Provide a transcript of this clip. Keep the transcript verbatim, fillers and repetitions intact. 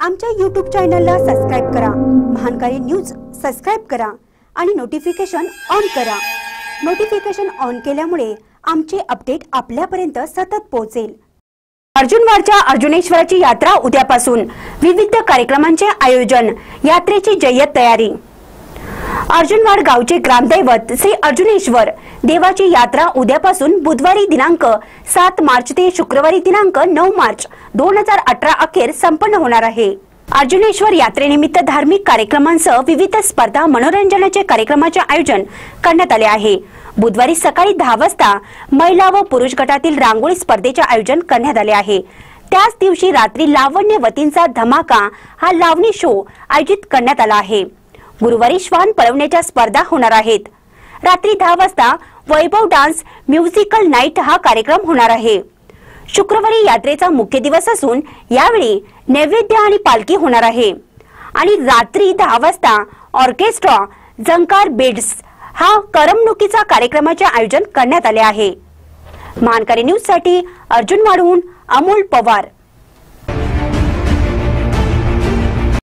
आमच्या यूट्यूब चॅनलला सबस्क्राइब करा, महानकारी न्यूज सबस्क्राइब करा आणि नोटिफिकेशन ऑन करा। नोटिफिकेशन ऑन केल्यामुळे आमचे अपडेट आपल्यापर्यंत सतत पोहोचेल। अर्जुनवाडच्या अर्जुनेश्वराची यात्रा उद्यापासून, विविध कार्यक्रमांचे आयोजन, यात्रेची जय्यत तयारी। अर्जुनवाड गावचे ग्रामदैवत श्री अर्जुनेश्वर देवाची यात्रा उद्यापासून बुधवारी दिनांक सात मार्च ते शुक्रवारी दिनांक नऊ मार्च दोन हजार अठरा अखेर संपन्न होणार आहे। अर्जुनेश्वर यात्रेनिमित्त धार्मिक कार्यक्रमांसह विविध स्पर्धा, मनोरंजनाचे कार्यक्रमाचे आयोजन करण्यात आले आहे। बुधवारी सकाळी दहा वाजता महिला व पुरुष गटातील रांगोळी स्पर्धेचे आयोजन करण्यात आले आहे। त्याच दिवशी रात्री लावण्यवतींचा धमाका हा लावणी शो आयोजित करण्यात आला आहे। गुरुवारी श्वान पळवण्याच्या स्पर्धा होणार आहेत। रात्री दहा वाजता वैभव डान्स म्युझिकल नाईट हा कार्यक्रम होणार आहे। शुक्रवारी यात्रेचा मुख्य दिवस असून यावेळी नैवेद्य आणि पालखी होणार आहे आणि रात्री दहा वाजता ऑर्केस्ट्रा झंकार बेड्स हा करमणुकीचा कार्यक्रमाचे आयोजन करण्यात आले आहे। महानकारी न्यूज साठी अर्जुनवाडहून अमोल पवार।